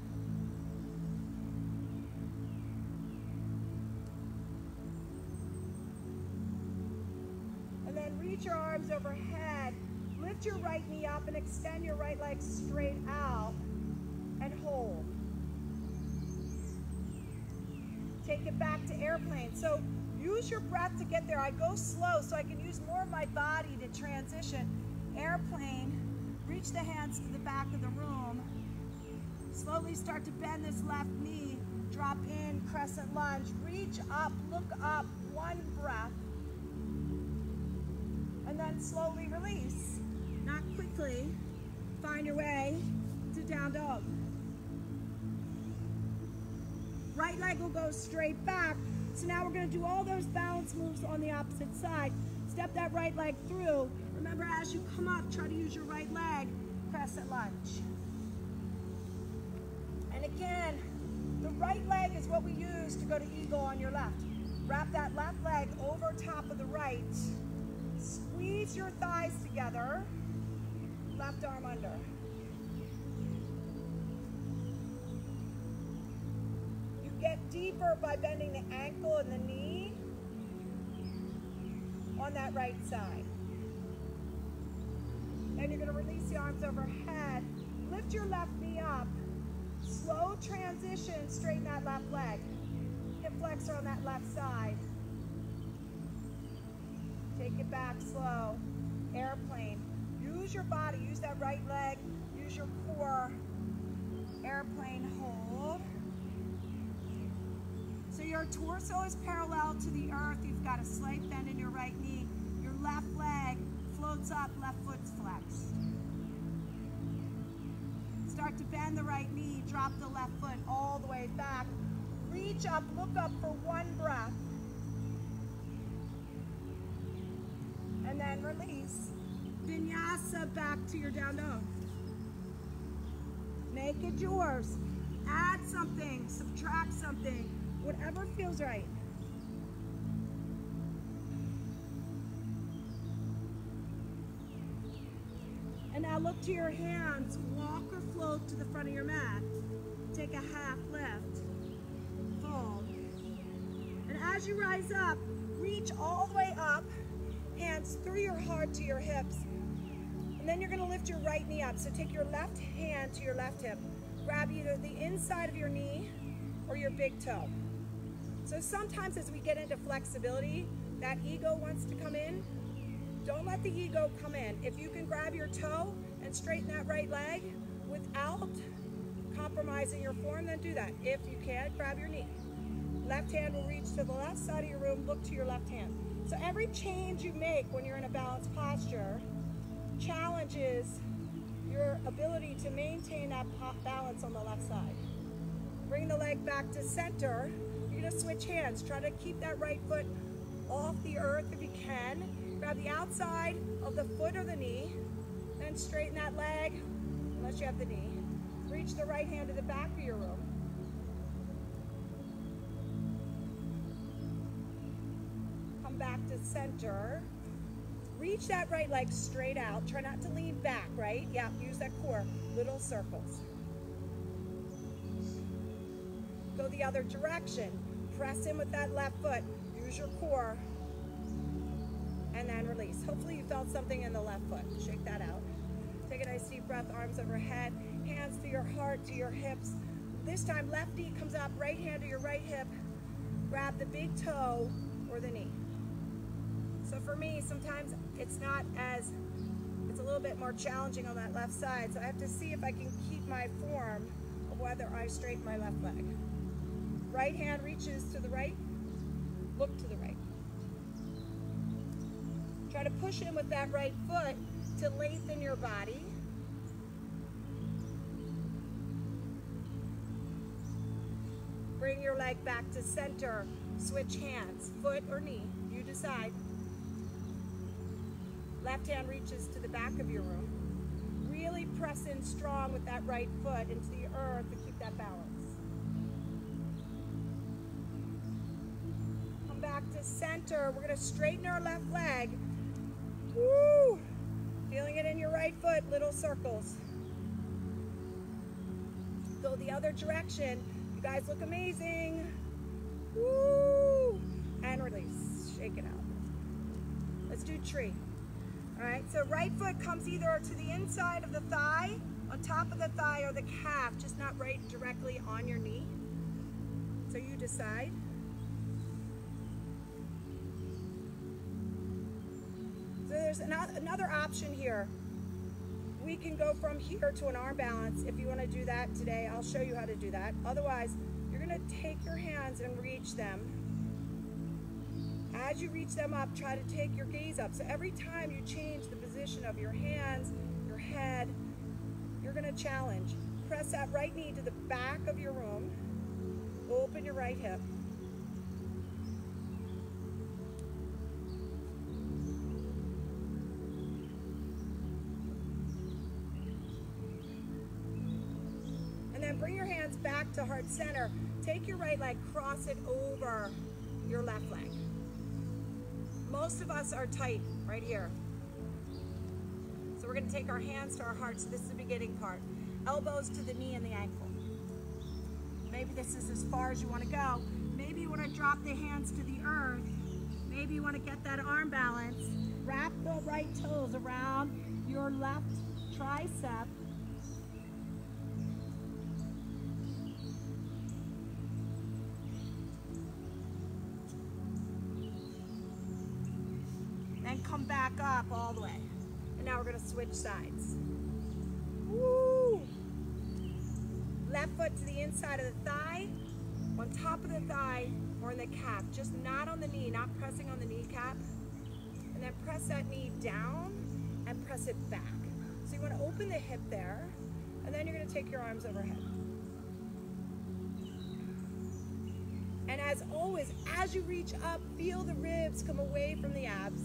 S1: Reach your arms overhead, lift your right knee up and extend your right leg straight out and hold. Take it back to airplane. So use your breath to get there. I go slow so I can use more of my body to transition. Airplane, reach the hands to the back of the room. Slowly start to bend this left knee, drop in, crescent lunge, reach up, look up, one breath. And then slowly release. Not quickly. Find your way to down dog. Right leg will go straight back. So now we're going to do all those balance moves on the opposite side. Step that right leg through. Remember, as you come up, try to use your right leg. Crescent lunge. And again, the right leg is what we use to go to eagle on your left. Wrap that left leg over top of the right. Squeeze your thighs together, left arm under. You get deeper by bending the ankle and the knee on that right side. And you're going to release the arms overhead. Lift your left knee up. Slow transition, straighten that left leg. Hip flexor on that left side. Take it back slow. Airplane. Use your body. Use that right leg. Use your core. Airplane hold. So your torso is parallel to the earth. You've got a slight bend in your right knee. Your left leg floats up. Left foot's flexed. Start to bend the right knee. Drop the left foot all the way back. Reach up. Look up for one breath. And then release. Vinyasa back to your down dog. Make it yours. Add something, subtract whatever feels right. And now look to your hands, walk or float to the front of your mat. Take a half lift, fold. And as you rise up, reach all the way up, hands through your heart to your hips. And then you're gonna lift your right knee up. So take your left hand to your left hip. Grab either the inside of your knee or your big toe. So sometimes as we get into flexibility, that ego wants to come in. Don't let the ego come in. If you can grab your toe and straighten that right leg without compromising your form, then do that. If you can't, grab your knee. Left hand will reach to the left side of your room, look to your left hand. So every change you make when you're in a balanced posture challenges your ability to maintain that balance on the left side. Bring the leg back to center. You're gonna switch hands. Try to keep that right foot off the earth if you can. Grab the outside of the foot or the knee, then straighten that leg, unless you have the knee. Reach the right hand to the back of your room. Come back to center. Reach that right leg straight out. Try not to lean back, right? Yeah, use that core. Little circles. Go the other direction. Press in with that left foot. Use your core. And then release. Hopefully you felt something in the left foot. Shake that out. Take a nice deep breath, arms overhead, hands to your heart, to your hips. This time, left knee comes up, right hand to your right hip. Grab the big toe or the knee. So for me, sometimes it's not as, it's a little bit more challenging on that left side. So I have to see if I can keep my form of whether I straighten my left leg. Right hand reaches to the right, look to the right. Try to push in with that right foot to lengthen your body. Bring your leg back to center. Switch hands, foot or knee, you decide. Left hand reaches to the back of your room. Really press in strong with that right foot into the earth to keep that balance. Come back to center. We're going to straighten our left leg. Woo! Feeling it in your right foot, little circles. Go the other direction. You guys look amazing. Woo! And release. Shake it out. Let's do tree. All right, so right foot comes either to the inside of the thigh, on top of the thigh, or the calf, just not right directly on your knee. So you decide. So there's another option here. We can go from here to an arm balance. If you want to do that today, I'll show you how to do that. Otherwise, you're going to take your hands and reach them. As you reach them up, try to take your gaze up. So every time you change the position of your hands, your head, you're going to challenge. Press that right knee to the back of your room. Open your right hip. And then bring your hands back to heart center. Take your right leg, cross it over your left leg. Most of us are tight right here. So we're going to take our hands to our hearts. This is the beginning part. Elbows to the knee and the ankle. Maybe this is as far as you want to go. Maybe you want to drop the hands to the earth. Maybe you want to get that arm balance. Wrap the right toes around your left tricep. And come back up all the way. And now we're going to switch sides. Woo! Left foot to the inside of the thigh, on top of the thigh, or in the calf. Just not on the knee, not pressing on the kneecap. And then press that knee down and press it back. So you want to open the hip there, and then you're going to take your arms overhead. And as always, as you reach up, feel the ribs come away from the abs.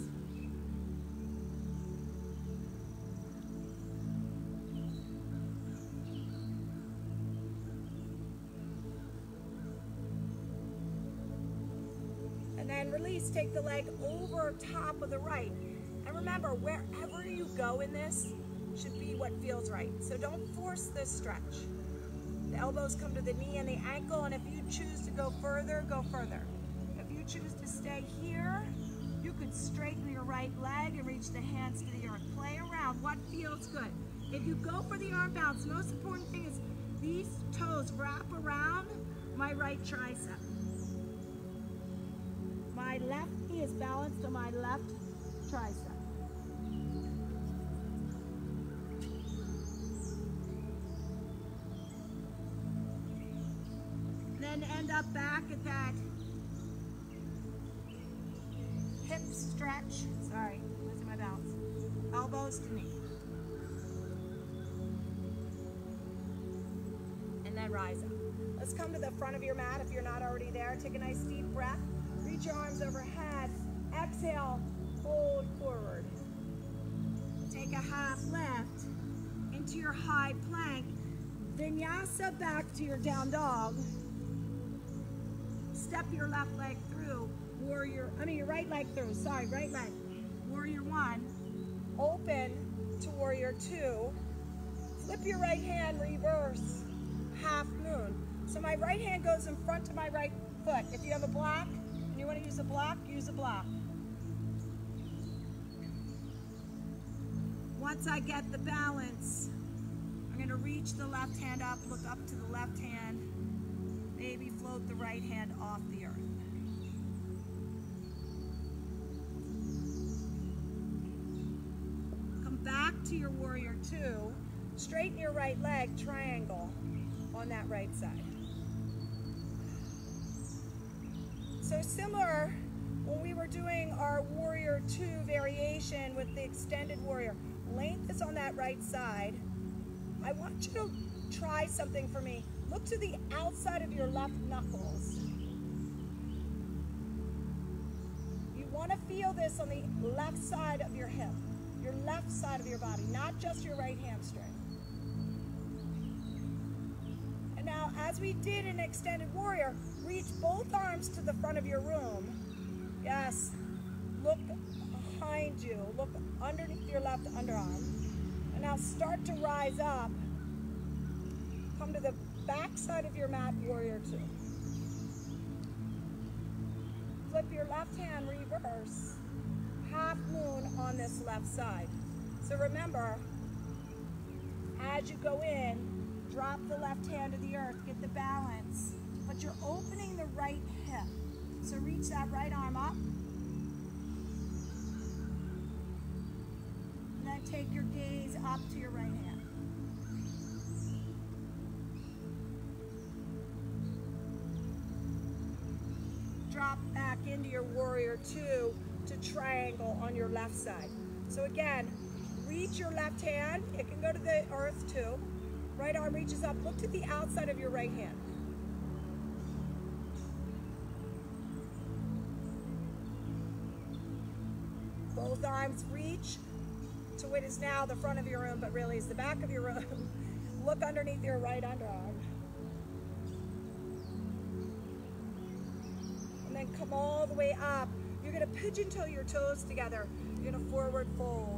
S1: release, take the leg over top of the right. And remember, wherever you go in this should be what feels right. So don't force this stretch. The elbows come to the knee and the ankle, and if you choose to go further, go further. If you choose to stay here, you could straighten your right leg and reach the hands to the earth. Play around, what feels good. If you go for the arm bounce, the most important thing is these toes wrap around my right tricep. My left knee is balanced on my left tricep. Then end up back at that hip stretch. Sorry, losing my balance. Elbows to knee. And then rise up. Let's come to the front of your mat if you're not already there. Take a nice deep breath. Reach your arms overhead. Exhale, fold forward. Take a half lift into your high plank. Vinyasa back to your down dog. Step your left leg through. Warrior, I mean your right leg through, sorry, right leg. Warrior one. Open to warrior two. Flip your right hand, reverse. Half moon. So my right hand goes in front of my right foot. If you have a block and you want to use a block, use a block. Once I get the balance, I'm going to reach the left hand up, look up to the left hand, maybe float the right hand off the earth. Come back to your warrior two, straighten your right leg, triangle on that right side. So similar when we were doing our warrior two variation with the extended warrior, length is on that right side. I want you to try something for me. Look to the outside of your left knuckles. You want to feel this on the left side of your hip, your left side of your body, not just your right hamstring. And now, as we did in extended warrior, reach both arms to the front of your room. Yes, look behind you, look underneath your left underarm. And now start to rise up. Come to the back side of your mat, warrior two. Flip your left hand, reverse. Half moon on this left side. So remember, as you go in, drop the left hand to the earth, get the balance, but you're opening the right hip. So reach that right arm up. And then take your gaze up to your right hand. Drop back into your warrior two to triangle on your left side. So again, reach your left hand. It can go to the earth too. Right arm reaches up. Look to the outside of your right hand. Both arms reach to what is now the front of your room, but really is the back of your room. Look underneath your right underarm. And then come all the way up. You're going to pigeon toe your toes together. You're going to forward fold.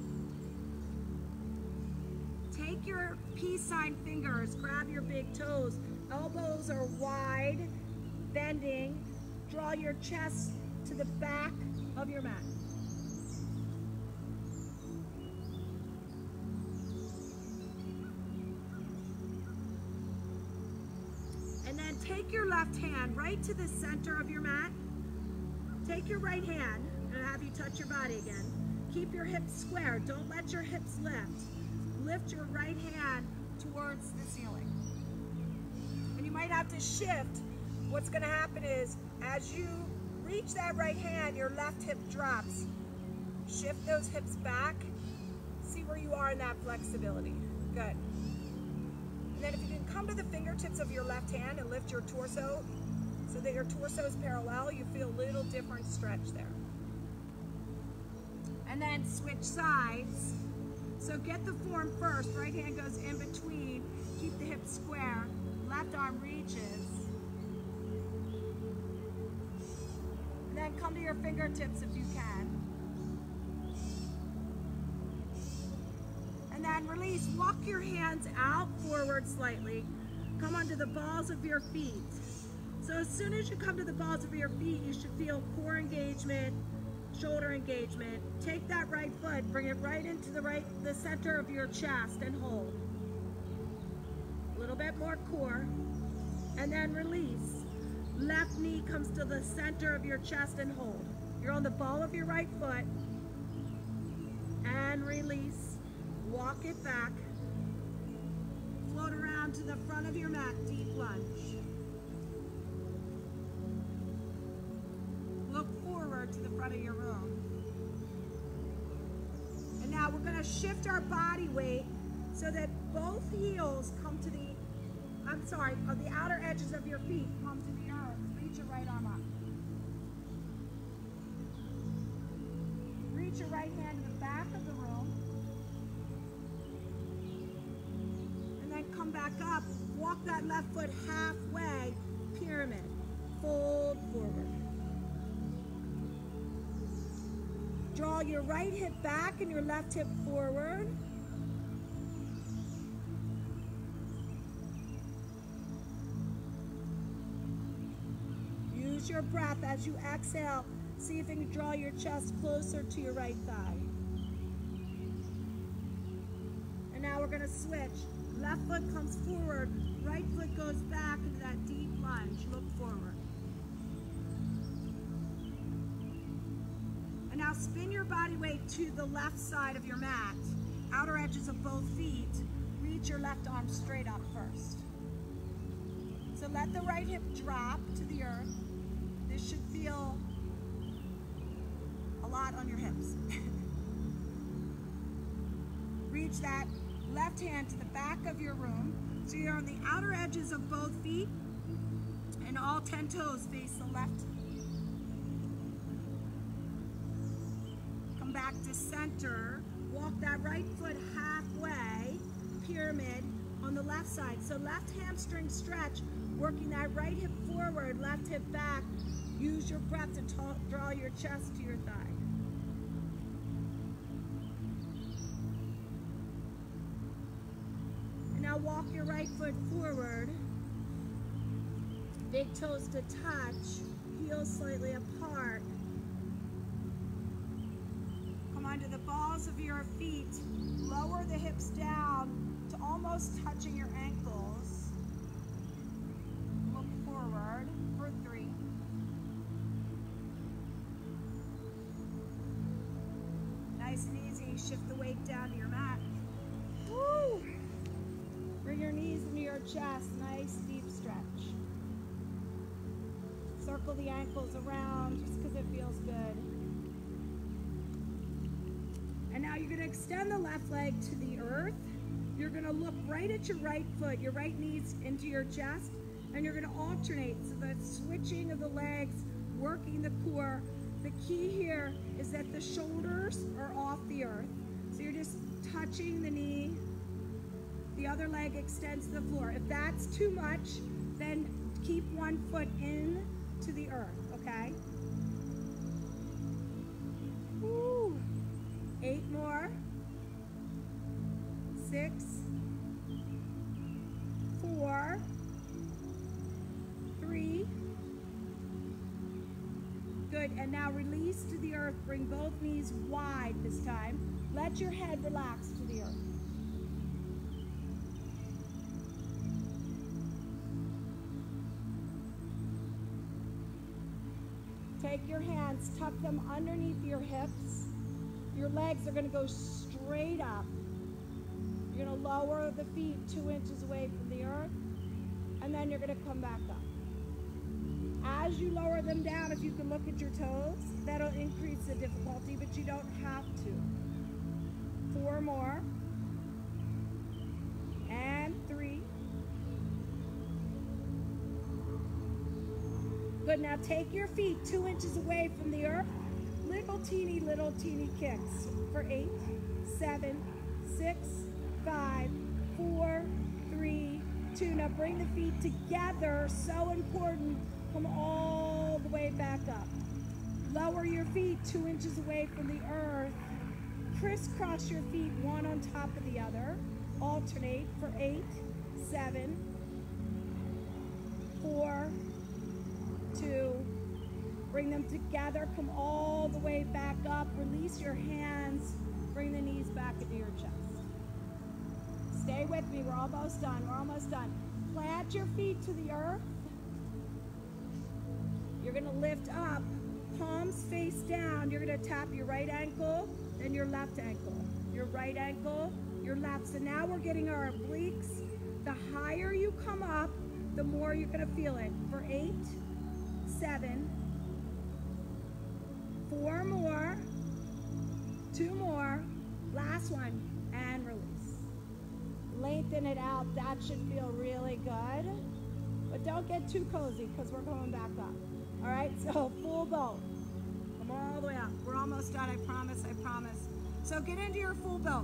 S1: Take your peace sign fingers, grab your big toes. Elbows are wide, bending. Draw your chest to the back of your mat. And then take your left hand right to the center of your mat. Take your right hand and have you touch your body again. Keep your hips square. Don't let your hips lift. Lift your right hand towards the ceiling. And you might have to shift. What's going to happen is as you reach that right hand, your left hip drops. Shift those hips back. See where you are in that flexibility. Good. And then if you can come to the fingertips of your left hand and lift your torso so that your torso is parallel, you feel a little different stretch there. And then switch sides. So get the form first. Right hand goes in between. Keep the hips square. Left arm reaches. And then come to your fingertips if you can. And then release. Walk your hands out forward slightly. Come onto the balls of your feet. So as soon as you come to the balls of your feet, you should feel core engagement, shoulder engagement. Take that right foot, bring it right into the right, the center of your chest and hold. A little bit more core. And then release. Left knee comes to the center of your chest and hold. You're on the ball of your right foot. And release. Walk it back. Float around to the front of your mat, deep lunge. Look forward to the front of your room. And now we're going to shift our body weight so that both heels come to the, I'm sorry, of the outer edges of your feet come to the earth. Reach your right arm up. Reach your right hand to the back of the room. Come back up, walk that left foot halfway, pyramid, fold forward. Draw your right hip back and your left hip forward. Use your breath as you exhale. See if you can draw your chest closer to your right thigh. And now we're going to switch. Left foot comes forward, right foot goes back into that deep lunge. Look forward. And now spin your body weight to the left side of your mat. Outer edges of both feet. Reach your left arm straight up first. So let the right hip drop to the earth. This should feel a lot on your hips. Reach that left hand to the back of your room. So you're on the outer edges of both feet and all ten toes face the left. Come back to center. Walk that right foot halfway, pyramid on the left side. So left hamstring stretch, working that right hip forward, left hip back. Use your breath to draw your chest to your thigh. Now walk your right foot forward, big toes to touch, heels slightly apart. Come onto the balls of your feet, lower the hips down to almost touching your ankles. Look forward for three. Nice and easy, shift the weight down to your mat. Woo! Bring your knees into your chest, nice deep stretch. Circle the ankles around just because it feels good. And now you're going to extend the left leg to the earth. You're going to look right at your right foot, your right knees into your chest, and you're going to alternate. So the switching of the legs, working the core. The key here is that the shoulders are off the earth. So you're just touching the knee. The other leg extends to the floor. If that's too much, then keep one foot in to the earth, okay? Woo. Eight more. Six. Four. Three. Good, and now release to the earth. Bring both knees wide this time. Let your head relax to the earth. Take your hands, tuck them underneath your hips. Your legs are going to go straight up. You're going to lower the feet two inches away from the earth, and then you're going to come back up. As you lower them down, if you can look at your toes, that'll increase the difficulty, but you don't have to. Four more. And three. Good, now take your feet two inches away from the earth. Little teeny, little teeny kicks for eight, seven, six, five, four, three, two. Now bring the feet together, so important. Come all the way back up. Lower your feet two inches away from the earth. Crisscross your feet one on top of the other. Alternate for eight, seven, four, two, bring them together. Come all the way back up. Release your hands. Bring the knees back into your chest. Stay with me. We're almost done. We're almost done. Plant your feet to the earth. You're going to lift up, palms face down. You're going to tap your right ankle, then your left ankle. Your right ankle, your left. So now we're getting our obliques. The higher you come up, the more you're going to feel it. For eight, seven, four more, two more, last one, and release. Lengthen it out. That should feel really good. But don't get too cozy because we're going back up. All right, so full boat. Come all the way up. We're almost done, I promise, I promise. So get into your full boat.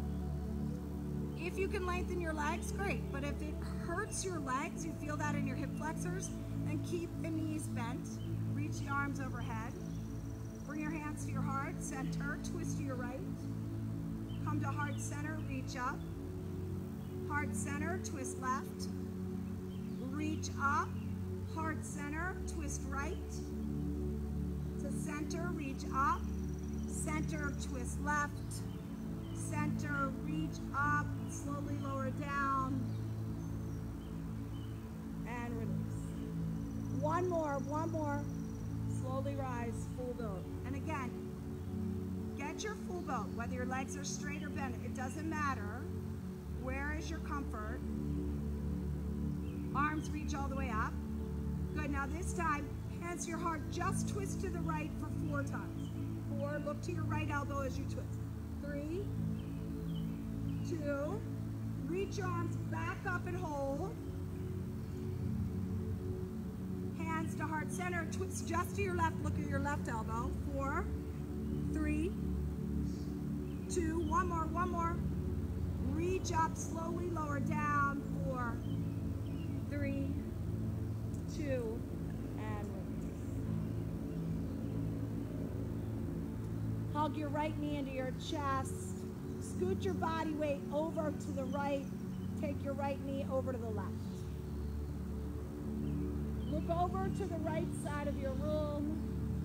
S1: If you can lengthen your legs, great. But if it hurts your legs, you feel that in your hip flexors, then keep the knees bent. Reach the arms overhead. Bring your hands to your heart, center, twist to your right. Come to heart center, reach up. Heart center, twist left. Reach up. Heart center, twist right. To center, reach up. Center, twist left. Center, reach up. Slowly lower down. And release. One more, one more. Slowly rise, full boat. And again, get your full boat. Whether your legs are straight or bent, it doesn't matter. Where is your comfort? Arms reach all the way up. Good, now this time, hands to your heart, just twist to the right for four times. Four, look to your right elbow as you twist. Three, two, reach your arms back up and hold. Hands to heart center, twist just to your left, look at your left elbow. Four, three, two, one more, one more. Reach up, slowly lower down. Four, three, two, and release. Hug your right knee into your chest. Scoot your body weight over to the right. Take your right knee over to the left. Look over to the right side of your room.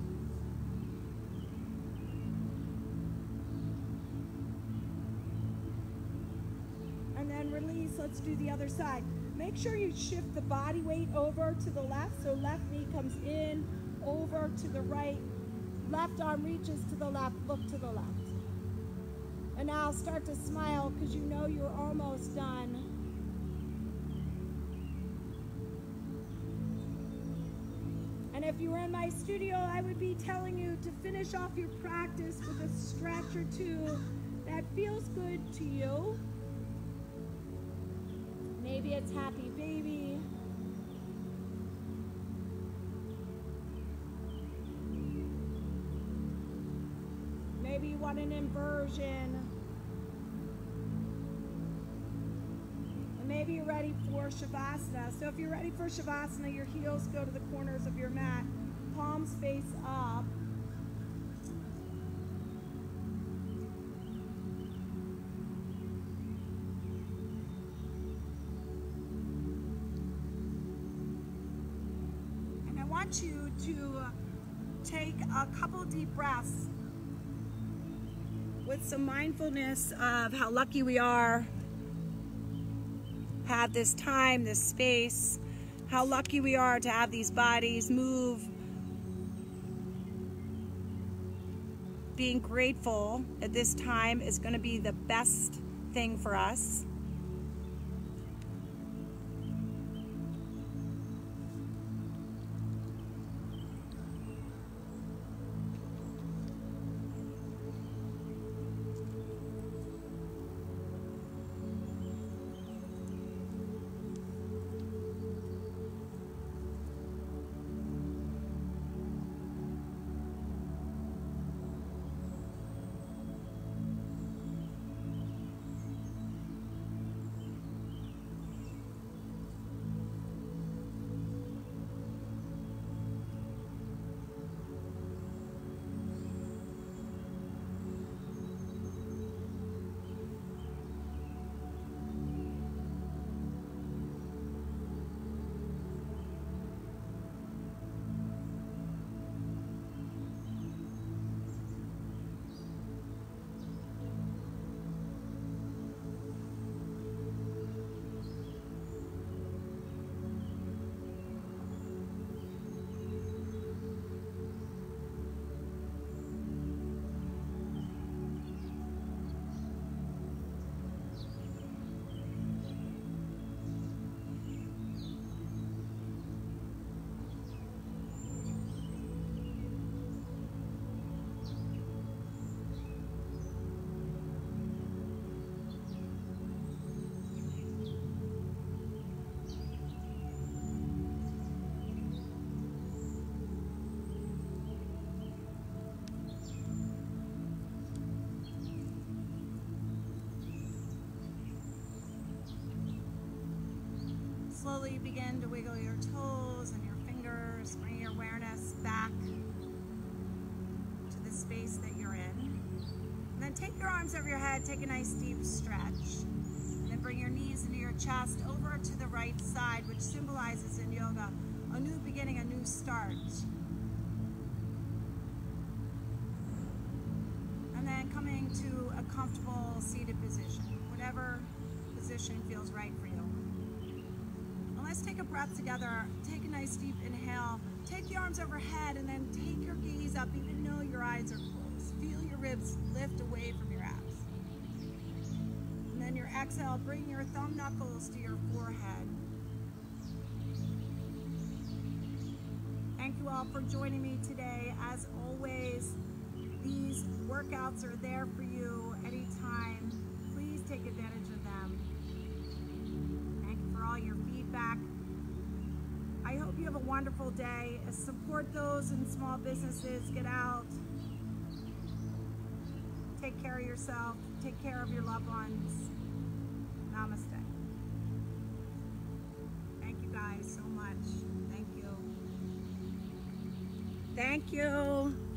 S1: And then release. Let's do the other side. Make sure you shift the body weight over to the left. So left knee comes in, over to the right. Left arm reaches to the left. Look to the left. And now start to smile because you know you're almost done. And if you were in my studio, I would be telling you to finish off your practice with a stretch or two that feels good to you. Maybe it's happy baby. Maybe you want an inversion. And maybe you're ready for Shavasana. So if you're ready for Shavasana, your heels go to the corners of your mat. Palms face up. And I want you to take a couple deep breaths with some mindfulness of how lucky we are, have this time, this space, how lucky we are to have these bodies move. Being grateful at this time is going to be the best thing for us. slowly begin to wiggle your toes and your fingers, bring your awareness back to the space that you're in. And then take your arms over your head, take a nice deep stretch. And then bring your knees into your chest over to the right side, which symbolizes in yoga a new beginning, a new start. And then coming to a comfortable seated position, whatever position feels right for you. And let's take a breath together. Take a nice deep inhale. Take the arms overhead and then take your gaze up even though your eyes are closed. Feel your ribs lift away from your abs. And then your exhale, bring your thumb knuckles to your forehead. Thank you all for joining me today. As always, these workouts are there for you anytime. Please take advantage of them. Thank you for all your feedback. I hope you have a wonderful day. Support those in small businesses. Get out. Take care of yourself. Take care of your loved ones. Namaste. Thank you guys so much. Thank you. Thank you.